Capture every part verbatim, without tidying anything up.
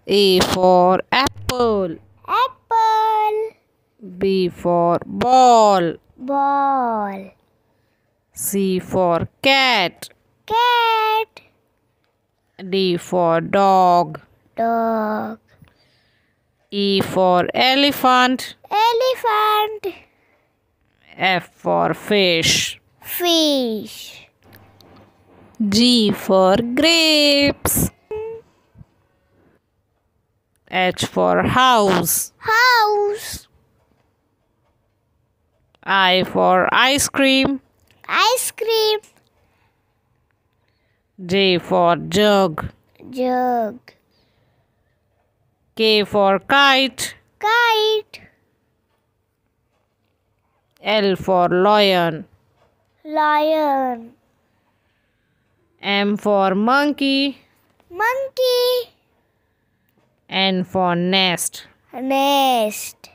A for apple. Apple. B for ball. Ball. C for cat. Cat. D for dog. Dog. E for elephant. Elephant. F for fish. Fish. G for grapes. H for house. House. I for ice cream. Ice cream. J for jug. Jug. K for kite. Kite. L for lion. Lion. M for monkey. Monkey. N for nest. Nest.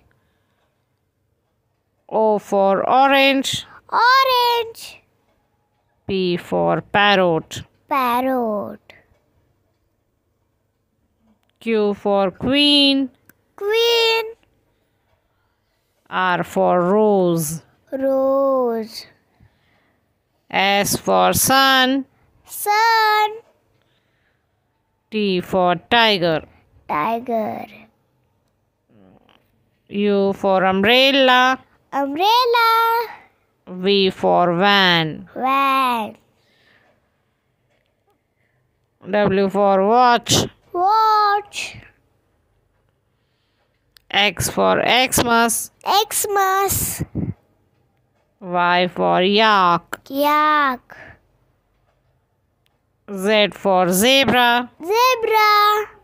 O for orange. Orange. P for parrot. Parrot. Q for queen. Queen. R for rose. Rose. S for sun. Sun. T for tiger. Tiger. U for umbrella. Umbrella. V for van. Van. W for watch. Watch. X for Xmas. Xmas. Y for yak. Yak. Z for zebra. Zebra.